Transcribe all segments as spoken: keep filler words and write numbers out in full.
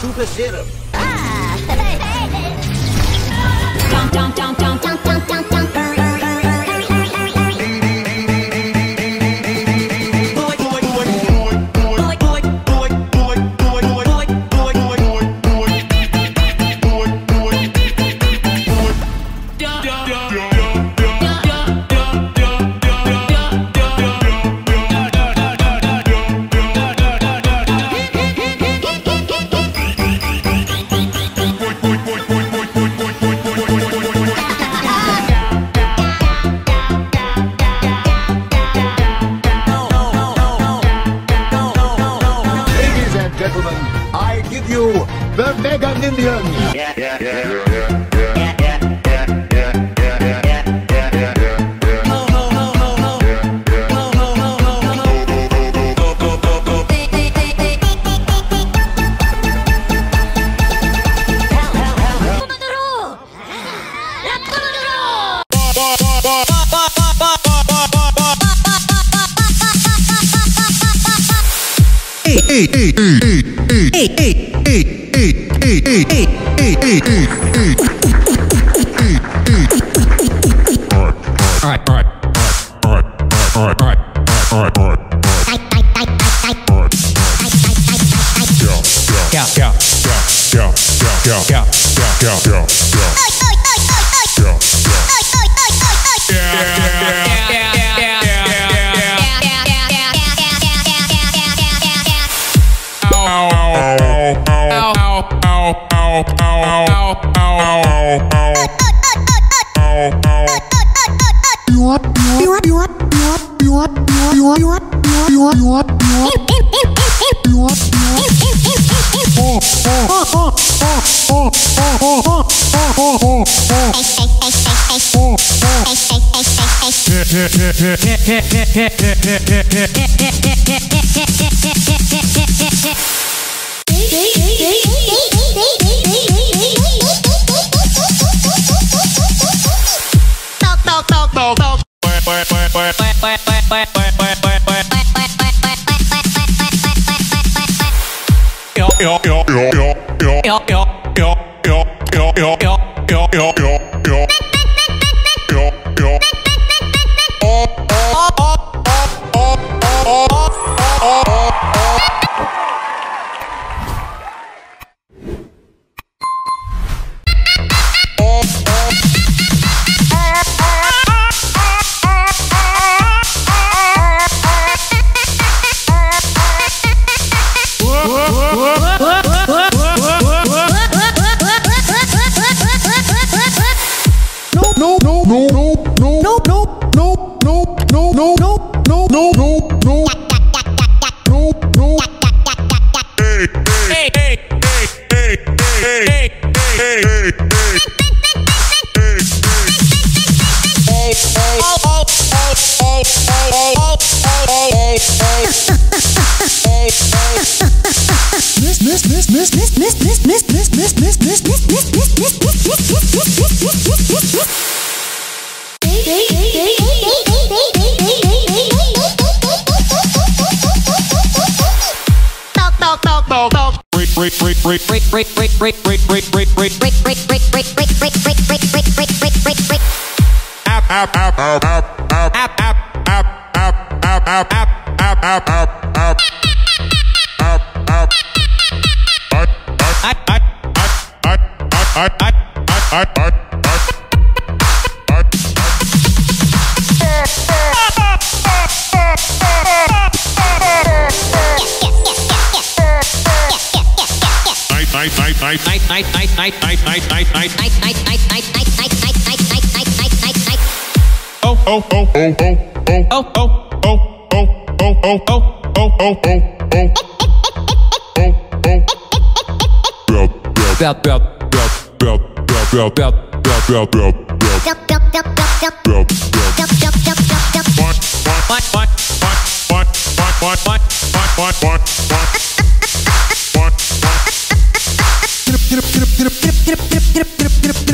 super serum. Ah! Dum, dum, dum, dum, dum, dum, dum, dum. I give you the Mega Minion! Yeah, yeah, yeah, yeah, yeah, yeah, yeah, yeah, yeah, yeah, yeah, yeah, yeah. Ho, ho, ho, ho, ho. Ho, ho, ho, ho, ho. Go, go, go, go. Hey, hey, hey, hey, hey, hey, hey, hey, hey, hey, hey, hey, hey, hey. All right, all right, all right, all right, all right, all right, all right. Yeah, yeah, yeah, yeah, yeah, yeah, yeah, yeah, yeah.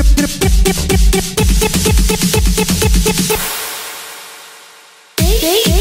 Hey, hey, hey.